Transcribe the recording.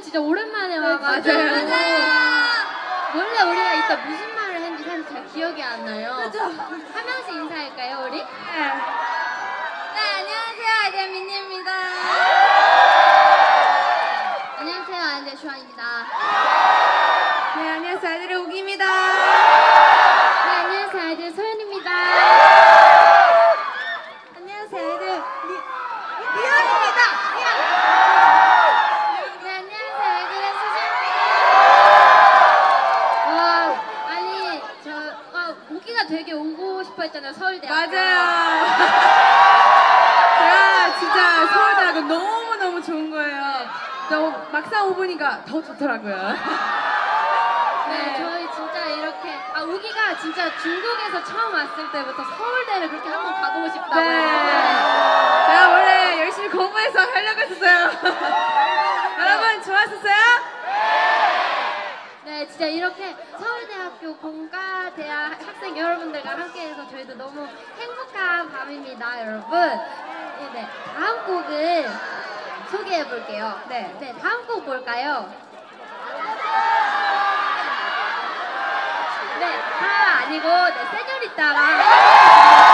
진짜 오랜만에 와가지고 원래 우리가 이따 무슨 말을 했는지 사실 잘 기억이 안 나요. 그죠? 한 명씩 인사할까요, 우리? 네, 안녕하세요, 아이들 민니입니다. 안녕하세요, 아이들 주환입니다. 네, 안녕하세요. 아이들의 옥입니다. 네, 안녕하세요, 아이들 소연입니다. 안녕하세요. 아이들 리언입니다. 네, 안녕하세요, 아이들의 수지입니다. 와, 아니, 옥이가 되게 오고 싶어 했잖아요, 서울대학교. 맞아요. 제가 진짜 서울대학교 너무너무 좋은 거예요. 막상 오보니까 더 좋더라고요. 네, 저희 진짜 이렇게 우기가 진짜 중국에서 처음 왔을 때부터 서울대를 그렇게 한번 가보고 싶다고 했는데 제가 원래 열심히 공부해서 하려고 했었어요. 여러분 좋았었어요? 네, 진짜 이렇게 서울대학교 공과대학 학생 여러분들과 함께해서 저희도 너무 행복한 밤입니다, 여러분. 네, 다음 곡을 소개해 볼게요. 네, 다음 곡 뭘까요? 네, 다 아니고 세뇨리따가